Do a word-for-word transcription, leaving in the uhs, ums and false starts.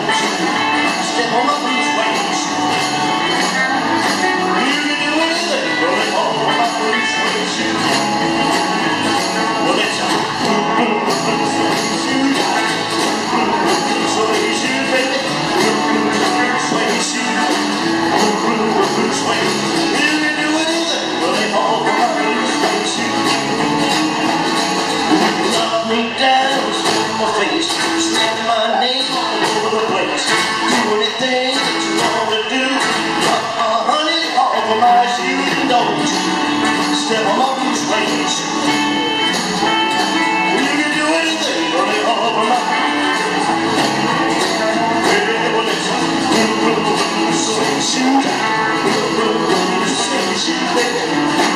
step on my blue suede shoe. You can do anything, rolling on my blue suede shoe. Well, it's a blue suede shoe, blue suede shoe, baby, blue suede shoe, blue suede. You can do anything, rolling on my blue suede shoe. Knock me down, slap my face, slap my name all over the place. Do anything that you want to do. Uh-uh, honey, off of my shoes and don't you step on my blue suede shoe. You can do anything, honey, off of my well, it's a blue suede shoe, blue suede shoe, baby.